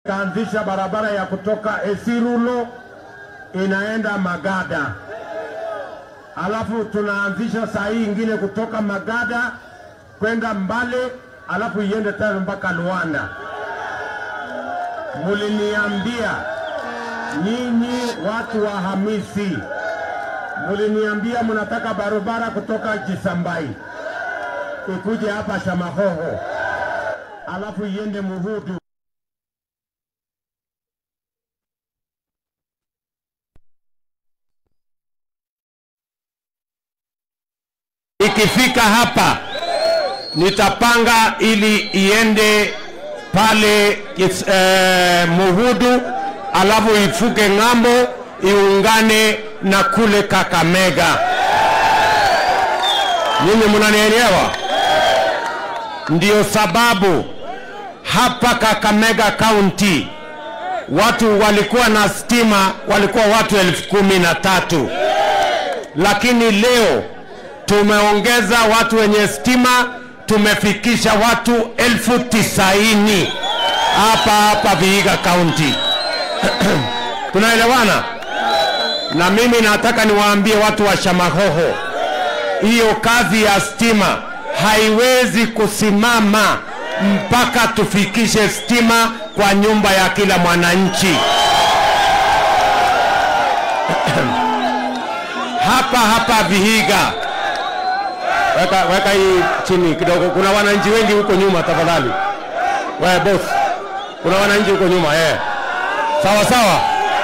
Kaanzisha barabara ya kutoka Esirulo inaenda Magada. Alafu tunaanzisha saa hii ingine kutoka Magada kwenda Mbale, alafu iende tena mpaka Luanda. Muliniambia nyinyi watu wa Hamisi, muliniambia mnataka barabara kutoka Jisambai ikuje hapa Shamahoho, alafu iende Muhudu. Ikifika hapa nitapanga ili iende pale Muhudu, alafu ifuke ng'ambo iungane na kule Kakamega. Nyinyi mnanielewa? Ndio sababu hapa Kakamega County watu walikuwa na stima walikuwa watu 13,000, lakini leo tumeongeza watu wenye stima, tumefikisha watu 90,000 hapa Vihiga County. Tunaelewana? Na mimi nataka niwaambie watu wa Shamahoho, hiyo kazi ya stima haiwezi kusimama mpaka tufikishe stima kwa nyumba ya kila mwananchi. Hapa Vihiga, weka hii chini kidogo, kuna wananchi wengi huko nyuma tafadhali. Wewe boss, kuna wananchi huko nyuma sawa sawa.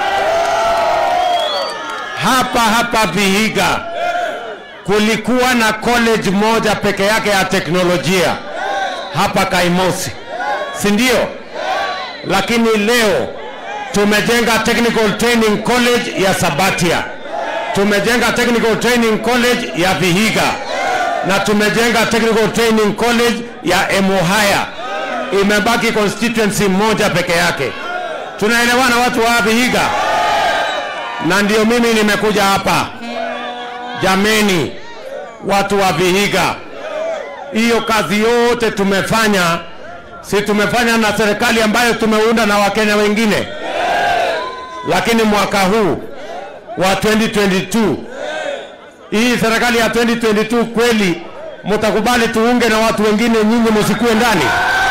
Hapa Vihiga kulikuwa na college moja peke yake ya teknolojia hapa Kaimosi, si ndio? Lakini leo tumejenga Technical Training College ya Sabatia, tumejenga Technical Training College ya Vihiga, na tumejenga Technical Training College ya Emuhaya. Imebaki constituency moja peke yake. Tunaelewana watu wa Vihiga? Na ndio mimi nimekuja hapa. Jameni watu wa Vihiga, hiyo kazi yote tumefanya, si tumefanya na serikali ambayo tumeunda na Wakenya wengine. Lakini mwaka huu wa 2022, hii serikali ya 2022 kweli mtakubali tuunge na watu wengine, nyinyi msikue ndani?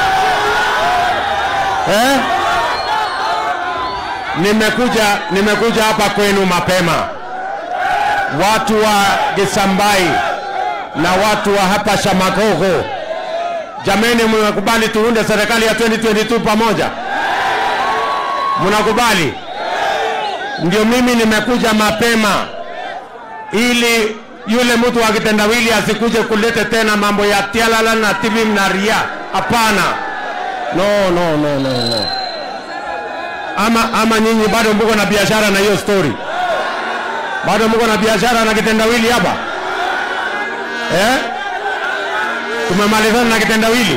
Nimekuja hapa kwenu mapema, watu wa Gisambai na watu wa hapa Shamahoho. Jameni, mnakubali tuunde serikali ya 2022 pamoja? Mnakubali? Ndio mimi nimekuja mapema ili yule mtu wa kitendawili asikuje kulete tena mambo ya tialala na TV na ria. Hapana. No. Ama nyinyi bado mko na biashara na hiyo story? Bado mko na biashara na kitendawili hapa? Tumemalizana na kitendawili.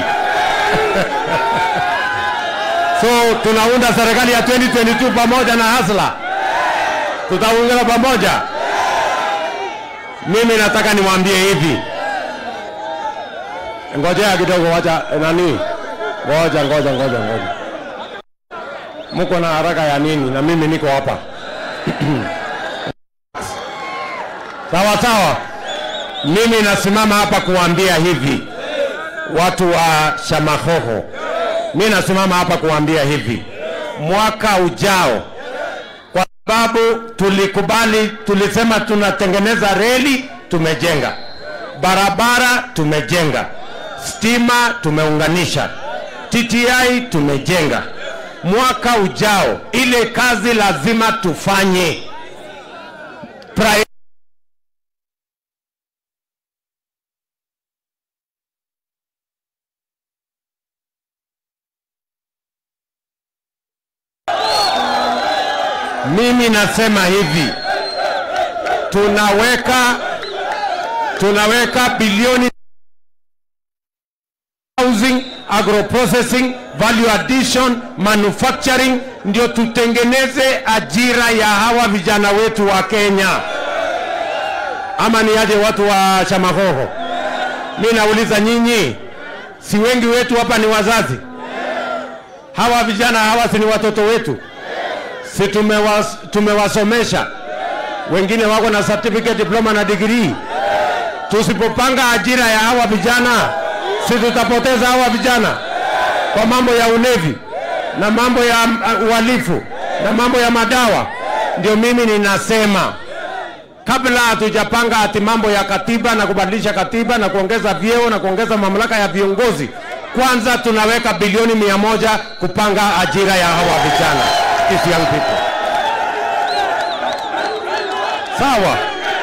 So tunaunda serikali ya 2022 pamoja na Hasla. Tutaungana pamoja. Mimi nataka niwaambie hivi. Ngojea kidogo, wacha nani? Ngoja. Mko na haraka ya nini? Na mimi niko hapa. Sawa. Mimi nasimama hapa kuambia hivi, watu wa Shamahoho. Mimi nasimama hapa kuambia hivi, mwaka ujao, kwa sababu tulikubali, tulisema tunatengeneza reli, tumejenga barabara, tumejenga stima, tumeunganisha TTI, tumejenga. Mwaka ujao ile kazi lazima tufanye. Mimi nasema hivi, tunaweka bilioni housing, agro-processing, value addition, manufacturing, ndio tutengeneze ajira ya hawa vijana wetu wa Kenya. Ama ni aje watu wa Shamahoho? Mimi nauliza nyinyi, si wengi wetu hapa ni wazazi? Hawa vijana hawa si ni watoto wetu? Si tumewasomesha? Wengine wako na certificate, diploma na degree. Tusipopanga ajira ya hawa vijana, si tutapoteza hawa vijana kwa mambo ya ulevi na mambo ya uhalifu na mambo ya madawa. Ndio mimi ninasema kabla hatujapanga ati mambo ya katiba na kubadilisha katiba na kuongeza vyeo na kuongeza mamlaka ya viongozi, kwanza tunaweka bilioni 100 kupanga ajira ya hawa vijana, these young people. Sawa?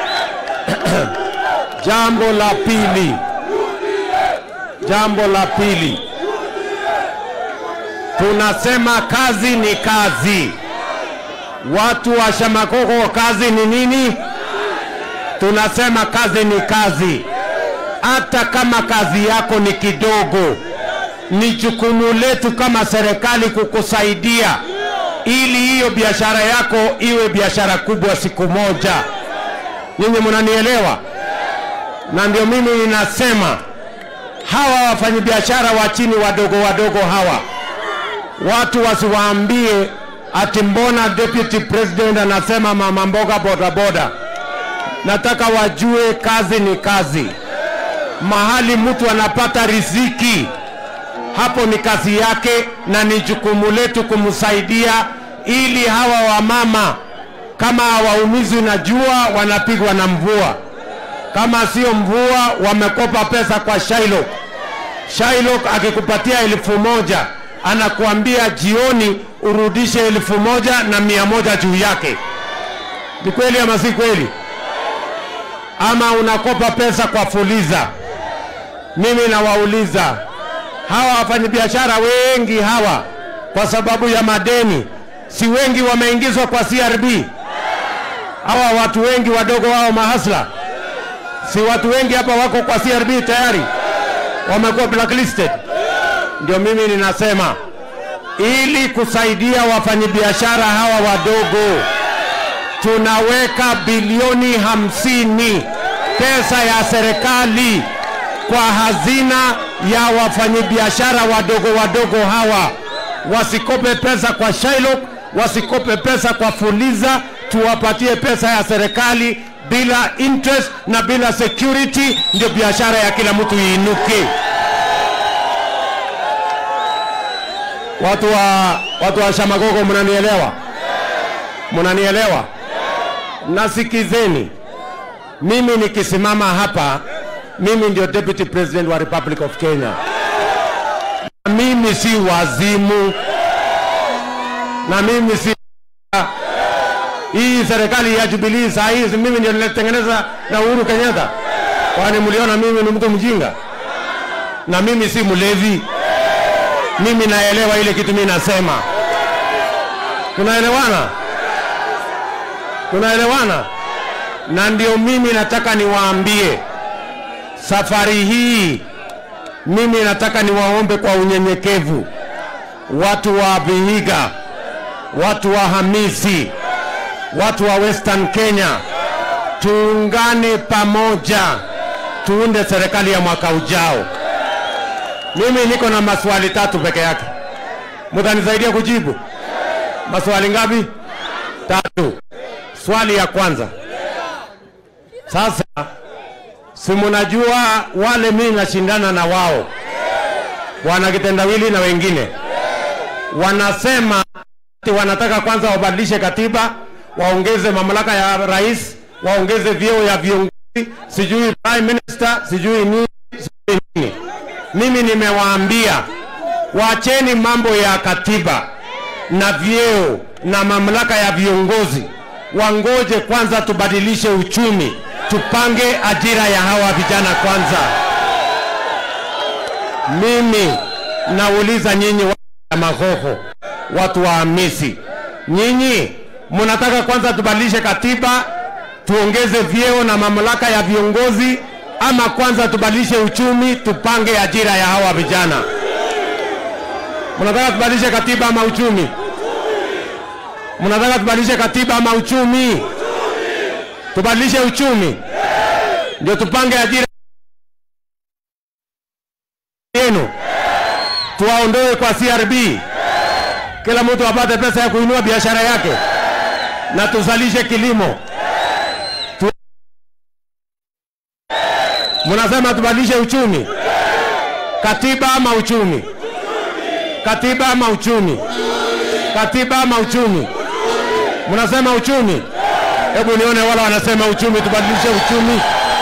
Jambo la pili, tunasema kazi ni kazi. Watu wa Shamakoko, kazi ni nini? Tunasema kazi ni kazi. Hata kama kazi yako ni kidogo, ni jukumu letu kama serikali kukusaidia ili hiyo biashara yako iwe biashara kubwa siku moja. Nyinyi mnanielewa? Na ndio mimi ninasema hawa wafanyabiashara wa chini wadogo hawa, watu wasiwaambie ati mbona deputy president anasema mama mboga boda boda. Nataka wajue kazi ni kazi. Mahali mtu anapata riziki, hapo ni kazi yake, na ni jukumu letu kumsaidia ili hawa wamama kama hawaumizwi na jua wanapigwa na mvua. Kama sio mvua wamekopa pesa kwa Shylock. Shylock akikupatia 1,000 anakuambia jioni urudishe 1,100 juu yake. Ni kweli ama si kweli? Ama unakopa pesa kwa Fuliza. Mimi nawauliza hawa wafanyabiashara wengi hawa, kwa sababu ya madeni, si wengi wameingizwa kwa CRB? Hawa watu wengi wadogo wao mahasla, si watu wengi hapa wako kwa CRB tayari, wamekuwa blacklisted. Ndio mimi ninasema ili kusaidia wafanyabiashara hawa wadogo, tunaweka bilioni 50 pesa ya serikali kwa hazina ya wafanyabiashara wadogo hawa. Wasikope pesa kwa Shylock, wasikope pesa kwa Fuliza, tuwapatie pesa ya serikali bila interest na bila security, ndio biashara ya kila mtu iinuke. Watu wa Shamakoko, mnanielewa? Mnanielewa? Nasikizeni, mimi nikisimama hapa, mimi ndio deputy president wa Republic of Kenya. Mimi si wazimu, na mimi si hii serikali ya Jubilee saa hizi mimi ndio nilitengeneza na Uhuru Kenyatta. Kwani mliona mimi ni mtu mjinga? Na mimi si mlevi. Mimi naelewa ile kitu mimi nasema. Tunaelewana? Tunaelewana? Na ndio mimi nataka niwaambie safari hii, mimi nataka niwaombe kwa unyenyekevu, watu wa Vihiga, watu wa Hamisi, watu wa Western Kenya, tuungane pamoja, tuunde serikali ya mwaka ujao. Mimi niko na maswali 3 peke yake. Mtanisaidia kujibu? Maswali ngapi? 3. Swali ya kwanza. Sasa si mnajua wale mimi nashindana na wao, wana kitendawili na wengine wanasema wanataka kwanza wabadilishe katiba, waongeze mamlaka ya rais, waongeze vyeo ya viongozi, sijui prime minister, sijui nini. Mimi nimewaambia waacheni mambo ya katiba na vyeo na mamlaka ya viongozi, wangoje kwanza tubadilishe uchumi, tupange ajira ya hawa vijana kwanza. Mimi nauliza nyinyi wa Mahoho, watu wa Hamisi, nyinyi mnataka kwanza tubadilishe katiba, tuongeze vyeo na mamlaka ya viongozi, ama kwanza tubadilishe uchumi, tupange ajira ya hawa vijana? Mnataka tubadilishe katiba ama uchumi? Mnataka tubadilishe katiba ama uchumi? Tubadilishe uchumi ndio tupange ajira yenu, tuwaondoe kwa CRB, kila mtu apate pesa ya kuinua biashara yake, na tuzalishe kilimo. Mnasema tubadilishe uchumi? Katiba ama uchumi? Katiba ama uchumi? Katiba ama uchumi? Mnasema uchumi? Hebu nione wala wanasema uchumi, tubadilishe uchumi.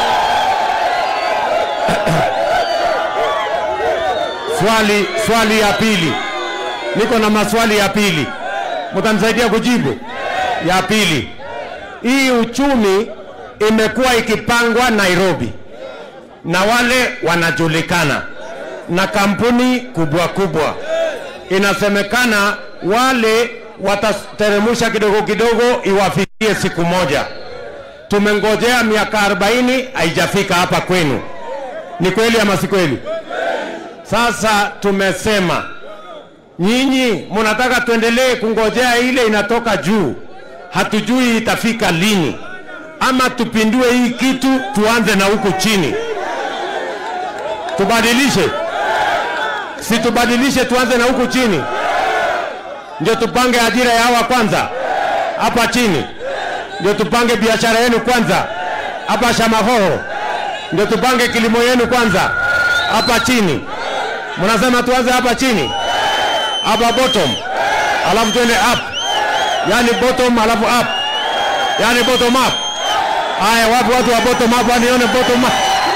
Swali ya pili. Niko na maswali ya pili. Mtanisaidia kujibu? Ya pili. Hii uchumi imekuwa ikipangwa Nairobi, na wale wanajulikana na kampuni kubwa kubwa. Inasemekana wale watateremusha kidogo kidogo iwafikie siku moja. Tumengojea miaka 40 haijafika hapa kwenu. Ni kweli ama si kweli? Sasa tumesema nyinyi mnataka tuendelee kungojea ile inatoka juu. Hatujui itafika lini. Ama tupindue hii kitu tuanze na huku chini. Tubadilishe. Si tubadilishe tuanze na huku chini. Ndio tupange ajira ya hawa kwanza hapa chini. Ndio tupange biashara yenu kwanza hapa Shamahoho. Ndio tupange kilimo yenu kwanza hapa chini. Mnasema tuanze hapa chini, hapa bottom, alafu tuende up. Yani bottom alafu up, yani bottom up. Haya, wapi watu wa bottom up? Wanione bottom up.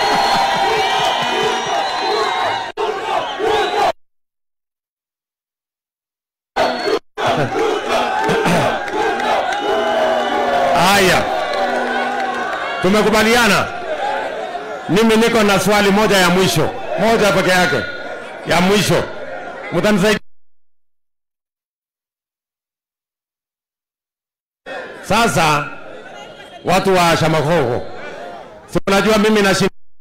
Haya, tumekubaliana. Mimi niko na swali moja ya mwisho, moja peke yake ya mwisho. Mtanisaidia? Sasa watu wa Shamahoho, si unajua mimi na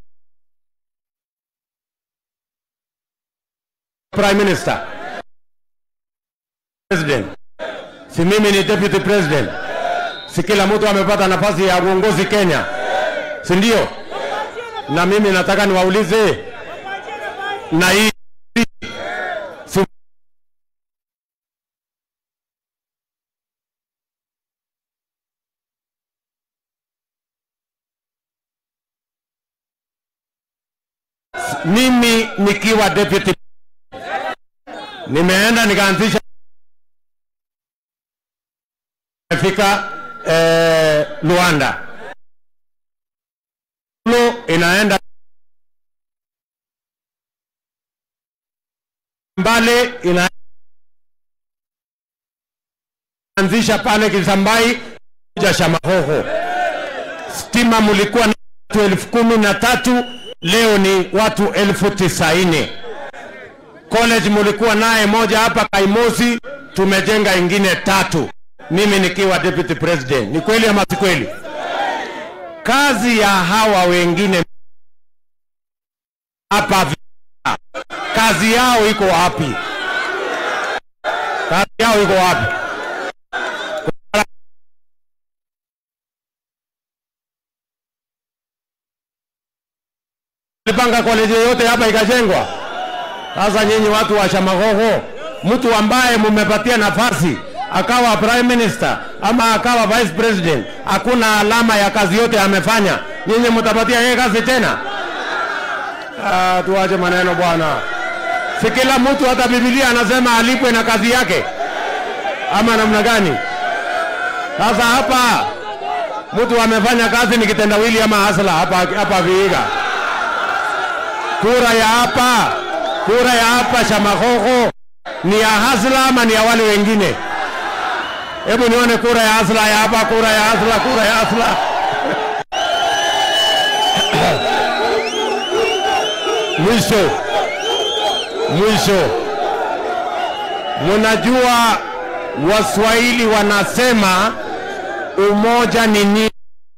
Prime Minister, President, si mimi ni Deputy President. Si kila mtu amepata nafasi ya uongozi Kenya, si ndio? Na mimi nataka niwaulize, na hii mimi nikiwa deputy nimeenda nikaanzisha fika Luanda, inaenda Mbale, inaanzisha pale Kisambai kuja Shamahoho. Stima mulikuwa na watu 13,000, leo ni watu 90,000. College mulikuwa naye moja hapa Kaimosi, tumejenga ingine 3. Mimi nikiwa deputy president. Ni kweli ama si kweli? Kazi ya hawa wengine hapa, kazi yao iko wapi? Kazi yao iko wapi? Nilipanga college yote hapa ikajengwa. Sasa nyinyi watu wa Shamahoho, mtu ambaye mumepatia nafasi akawa prime minister ama akawa vice president, hakuna alama ya kazi yote amefanya, nyinyi mtapatia yeye kazi tena? Tuache maneno bwana. Si kila mtu, hata Biblia anasema alipwe na kazi yake, ama namna gani? Sasa hapa mtu amefanya kazi ni kitendawili ama hasla hapa Vihiga. Kura ya hapa Shamahoho ni ya hasla ama ni ya wale wengine? Hebu nione kura ya hasla ya hapa, kura ya hasla. Mwisho. Mnajua Waswahili wanasema umoja ni nini?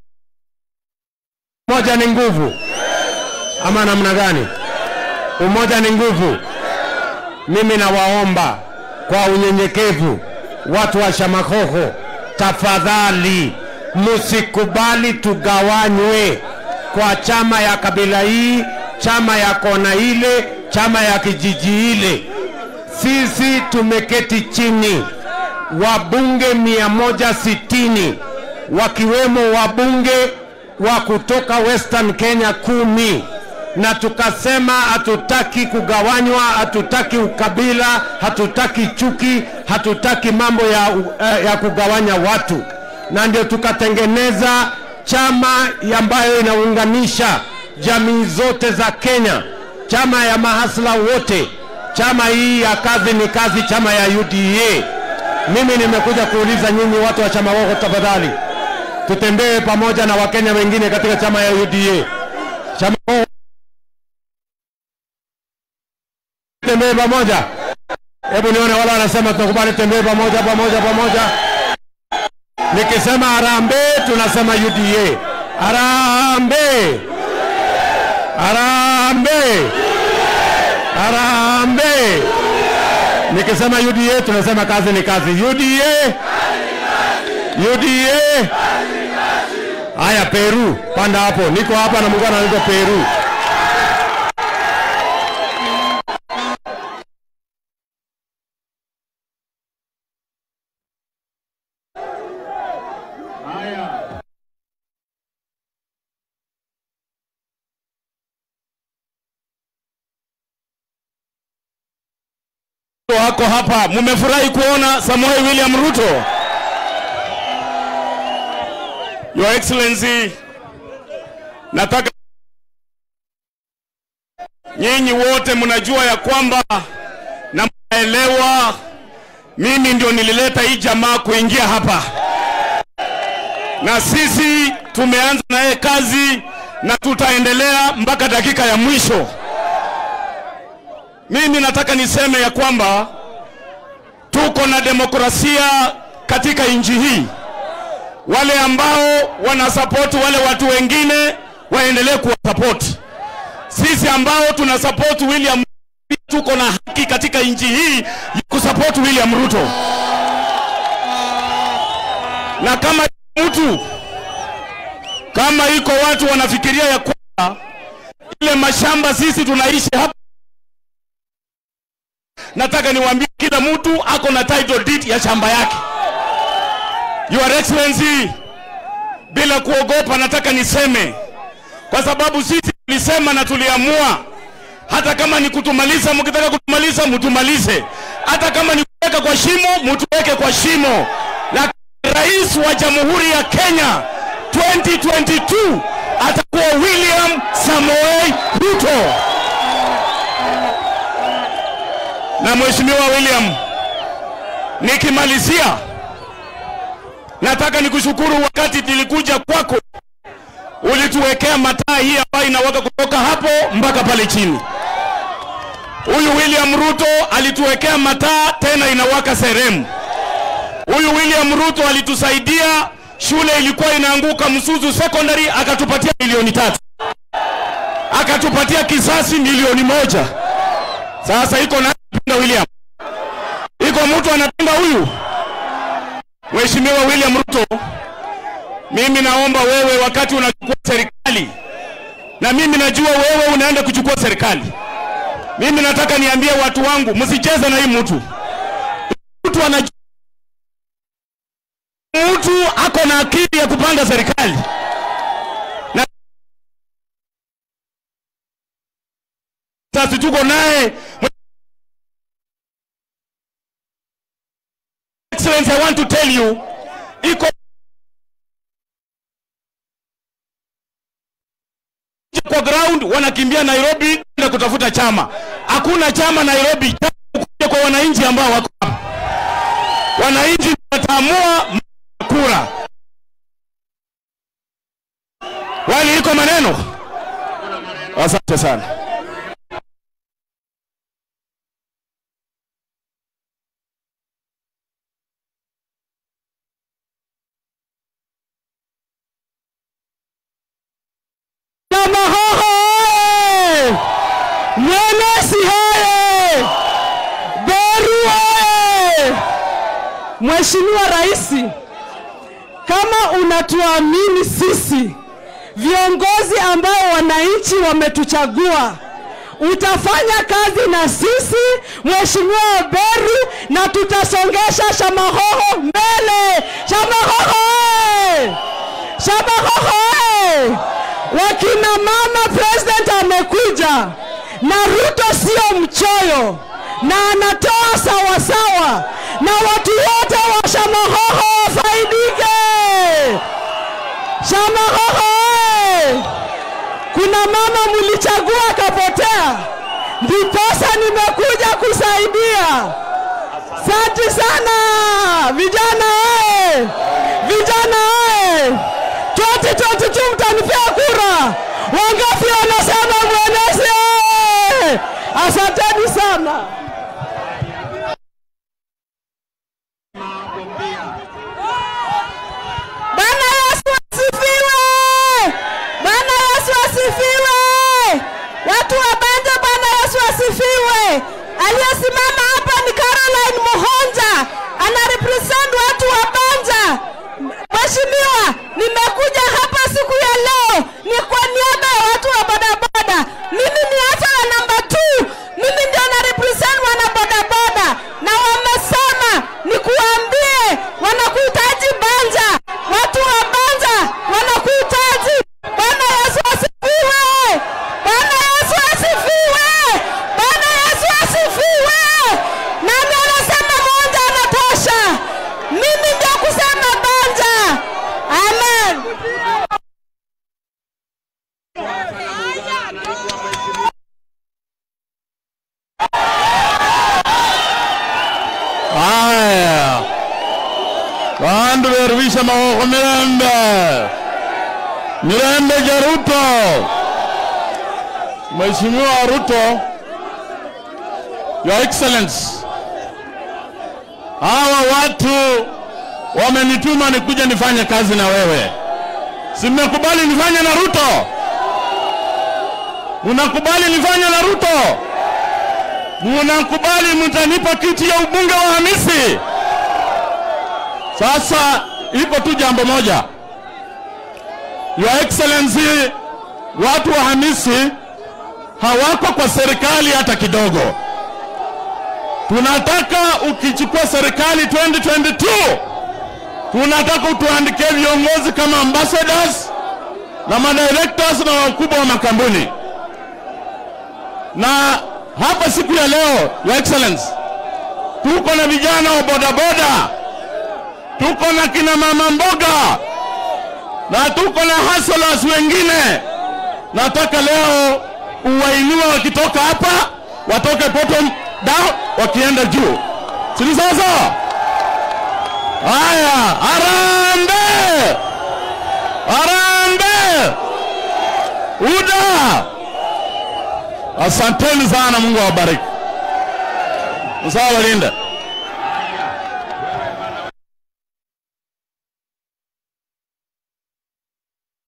Umoja ni nguvu, ama namna gani? Umoja ni nguvu. Mimi nawaomba kwa unyenyekevu, watu wa Shamahoho, tafadhali msikubali tugawanywe kwa chama ya kabila hii, chama ya kona ile, chama ya kijiji ile. sisi tumeketi chini, wabunge 160 wakiwemo wabunge wa kutoka Western Kenya 10, na tukasema hatutaki kugawanywa, hatutaki ukabila, hatutaki chuki, hatutaki mambo ya kugawanya watu, na ndio tukatengeneza chama ambayo inaunganisha jamii zote za Kenya, chama ya mahasla wote, chama hii ya kazi ni kazi, chama ya UDA. Mimi nimekuja kuuliza nyinyi watu wa chama wako, tafadhali tutembee pamoja na Wakenya wengine katika chama ya UDA. Chama wako tembee pamoja. Hebu nione wala wanasema tunakubali tembee pamoja. Nikisema harambee tunasema UDA. Harambee. Harambee. Harambee. Nikisema UDA tunasema kazi ni kazi. UDA. UDA. Haya, Peru, panda hapo. Niko hapa na mungana niko Peru. Wako hapa, mumefurahi kuona Samoei William Ruto? Your Excellency, nataka nyinyi wote mnajua ya kwamba na mnaelewa mimi ndio nilileta hii jamaa kuingia hapa, na sisi tumeanza naye kazi na tutaendelea mpaka dakika ya mwisho. Mimi nataka niseme ya kwamba tuko na demokrasia katika nchi hii. Wale ambao wanasupport wale watu wengine waendelee kuwasupport. Sisi ambao tunasupport William, tuko na haki katika nchi hii ya kusupport William Ruto. Na kama iko watu wanafikiria ya kwamba ile mashamba sisi tunaishi hapa, nataka niwaambie kila mtu ako na title deed ya shamba yake. Your Excellency, bila kuogopa nataka niseme, kwa sababu sisi tulisema na tuliamua, hata kama ni kutumaliza, mkitaka kutumaliza mtumalize, hata kama ni kuweka kwa shimo mtuweke kwa shimo. Na rais wa Jamhuri ya Kenya 2022 atakuwa William Samoei Ruto. Na Mheshimiwa William, nikimalizia nataka nikushukuru, wakati nilikuja kwako ulituwekea mataa hii ambayo inawaka kutoka hapo mpaka pale chini. Huyu William Ruto alituwekea mataa tena inawaka Seremu. Huyu William Ruto alitusaidia, shule ilikuwa inaanguka Msuzu Secondary akatupatia milioni 3. Akatupatia Kisasi milioni 1. Sasa iko na William. Iko mtu anapenda huyu? Mheshimiwa William Ruto, mimi naomba wewe, wakati unachukua serikali, na mimi najua wewe unaenda kuchukua serikali, mimi nataka niambie watu wangu, msicheze na hii mtu. Mtu anajua, mtu ako na akili ya kupanga serikali. Na sasa tuko naye. Excellency, I want to tell you, iko kwa ground wanakimbia Nairobi na kutafuta chama. Hakuna chama Nairobi, chama kwa wananchi ambao wako hapa. Wananchi wataamua kura. Wali iko maneno. Asante sana. Mheshimiwa Rais, kama unatuamini sisi viongozi ambao wananchi wametuchagua, utafanya kazi na sisi Mheshimiwa Waberu, na tutasongesha Shamahoho mbele. Shamahoho! Shamahoho! Wakina mama, president amekuja na Ruto sio mchoyo na anatoa sawa sawa, na watu wote wa Shamahoho wafaidike. Shamahoho! Kuna mama mlichagua kapotea, ndiposa nimekuja kusaidia. Asante sana vijana oe, vijana oe. 2022 mtanipea kura. Wangapi wanasema mwenezi oe? Asanteni sana. Bwana Yesu asifiwe! Bwana Yesu asifiwe! Watu wa Banja, Bwana Yesu asifiwe! Aliyesimama hapa ni Caroline Muhonja, ana represent watu wa Banja. Mheshimiwa, nimekuja hapa siku ya leo ni kwa niaba ya watu wa bodaboda. Mimi ni hata wa number 2. Mimi ndio na represent wana bodaboda, na wamesema nikuambie wanakuhitaji Banja. Watu wa Banja wanakuhitaji. Bwana Yesu asifiwe! Bwana Yesu asifiwe! Bwana Yesu asifiwe! Nani anasema moja anatosha? Mimi ndio kusema Banja. Amen. Haya, bandu berwisha Mahoho Mirembe ja Ruto. Mheshimiwa Ruto, Your Excellency, hawa watu wamenituma nikuja nifanye kazi na wewe. Si mmekubali nifanye na Ruto? Unakubali nifanye na Ruto? Unakubali mtanipa kiti ya ubunge wa Hamisi? Sasa iko tu jambo moja. Your Excellency, watu wa Hamisi hawako kwa serikali hata kidogo. Tunataka ukichukua serikali 2022, tunataka utuandikie viongozi kama ambassadors na madirectors na wakubwa wa makampuni. Na hapa siku ya leo, Your Excellency, tuko na vijana wa bodaboda, tuko na kina mama mboga, na tuko na hustlers wengine. Nataka leo uwainue wakitoka hapa, watoke bottom down wakienda juu. Sisi sasa. Haya, Harambee! Harambee! UDA! Asanteni sana, Mungu awabariki. Msawa Linda.